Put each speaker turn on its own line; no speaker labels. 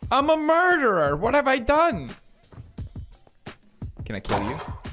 I'm a murderer. What have I done? Can I kill you?